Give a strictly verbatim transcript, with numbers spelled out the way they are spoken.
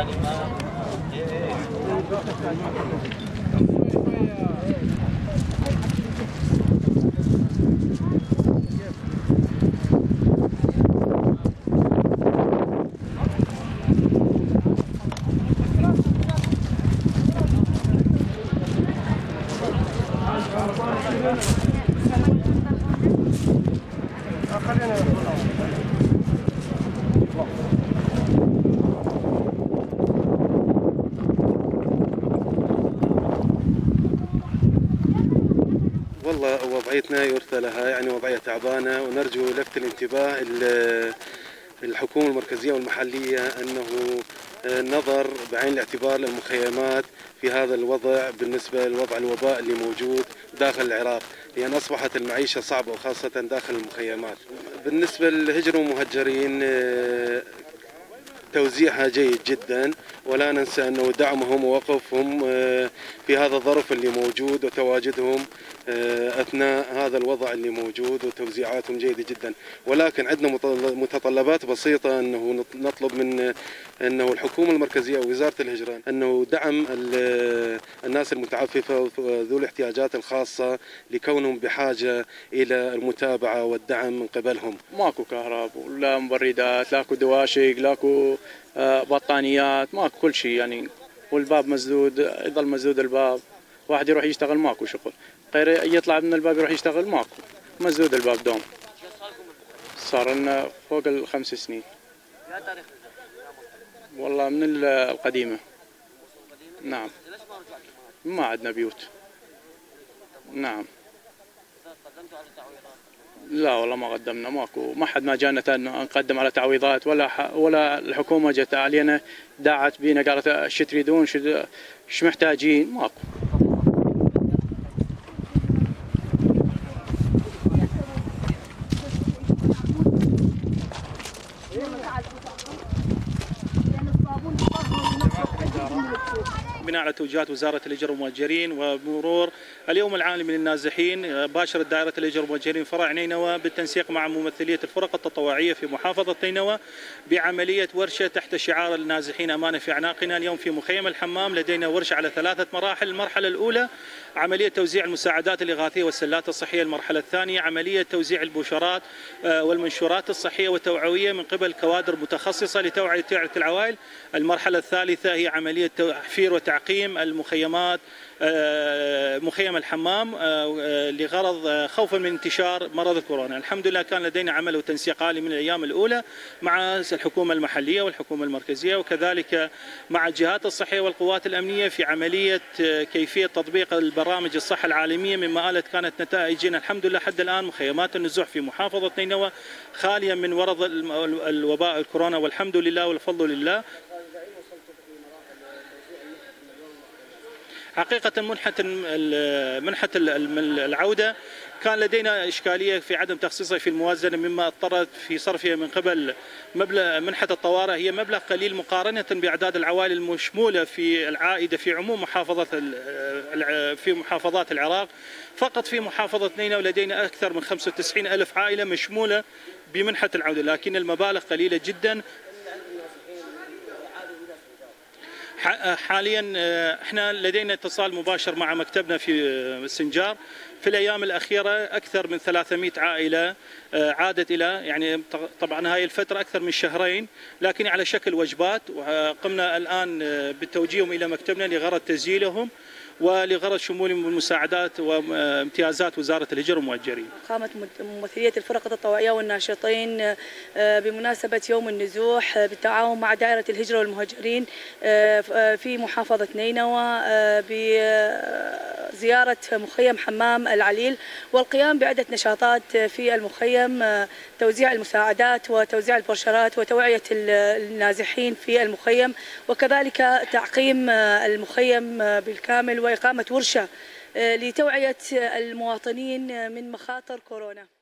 والله وضعيتنا يرثى لها، يعني وضعية تعبانة، ونرجو لفت الانتباه الحكومة المركزية والمحلية أنه نظر بعين الاعتبار للمخيمات في هذا الوضع بالنسبة لوضع الوباء اللي موجود داخل العراق، لأن أصبحت المعيشة صعبة وخاصة داخل المخيمات. بالنسبة للهجرة والمهجرين توزيعها جيد جدا، ولا ننسى أنه دعمهم ووقفهم في هذا الظرف اللي موجود وتواجدهم أثناء هذا الوضع اللي موجود وتوزيعاتهم جيدة جدا. ولكن عندنا متطلبات بسيطة، أنه نطلب من أنه الحكومة المركزية ووزارة الهجرة أنه دعم الناس المتعففة وذو الاحتياجات الخاصة لكونهم بحاجة إلى المتابعة والدعم من قبلهم. ماكو كهرباء ولا مبردات، لاكو دواشق، لاكو بطانيات، ماكو كل شيء يعني، والباب مسدود، يظل مسدود الباب، واحد يروح يشتغل ماكو شغل، غير يطلع من الباب يروح يشتغل ماكو، مسدود الباب دوم. صار لنا فوق الخمس سنين. والله من القديمة. نعم. ما عندنا بيوت. نعم. لا والله ما قدمنا، ماكو، ما حد ما جانا نقدم على تعويضات، ولا ولا الحكومة جت علينا داعت بينا قالت ايش تريدون، ايش محتاجين، ماكو. بناء على توجيهات وزارة الهجرة والمهجرين ومرور اليوم العالمي للنازحين، باشرت دائرة الهجرة والمهجرين فرع نينوى بالتنسيق مع ممثلية الفرق التطوعية في محافظة نينوى بعملية ورشة تحت شعار النازحين أمانة في أعناقنا. اليوم في مخيم الحمام لدينا ورشة على ثلاثة مراحل. المرحلة الأولى عملية توزيع المساعدات الإغاثية والسلات الصحية. المرحلة الثانية عملية توزيع البوشرات والمنشورات الصحية والتوعوية من قبل كوادر متخصصة لتوعية العوائل. المرحلة الثالثة هي عملية تحفير وتعقيم المخيمات، مخيم الحمام، لغرض خوفا من انتشار مرض الكورونا. الحمد لله كان لدينا عمل وتنسيق عالي من الأيام الأولى مع الحكومة المحلية والحكومة المركزية، وكذلك مع الجهات الصحية والقوات الأمنية في عملية كيفية تطبيق البرامج الصحة العالمية، مما آلت كانت نتائجنا الحمد لله حد الآن مخيمات النزوح في محافظة نينوى خالية من ورض الوباء الكورونا، والحمد لله والفضل لله. حقيقة منحة منحة العودة كان لدينا إشكالية في عدم تخصيصها في الموازنة، مما اضطرت في صرفها من قبل مبلغ منحة الطوارئ، هي مبلغ قليل مقارنة بأعداد العوائل المشمولة في العائدة في عموم محافظة في محافظات العراق. فقط في محافظة نينوى لدينا أكثر من خمسة وتسعين ألف عائلة مشمولة بمنحة العودة، لكن المبالغ قليلة جدا. حاليا احنا لدينا اتصال مباشر مع مكتبنا في السنجار. في الايام الاخيره اكثر من ثلاثمئة عائله عادت الى، يعني طبعا هاي الفتره اكثر من شهرين، لكن على شكل وجبات، وقمنا الان بتوجيههم الى مكتبنا لغرض تسجيلهم ولغرض شمولهم بالمساعدات وامتيازات وزارة الهجرة والمهجرين. قامت ممثلية الفرق التطوعية والناشطين بمناسبة يوم النزوح بالتعاون مع دائرة الهجرة والمهجرين في محافظة نينوى بزيارة مخيم حمام العليل والقيام بعدة نشاطات في المخيم، توزيع المساعدات وتوزيع البروشرات وتوعية النازحين في المخيم، وكذلك تعقيم المخيم بالكامل وإقامة ورشة لتوعية المواطنين من مخاطر كورونا.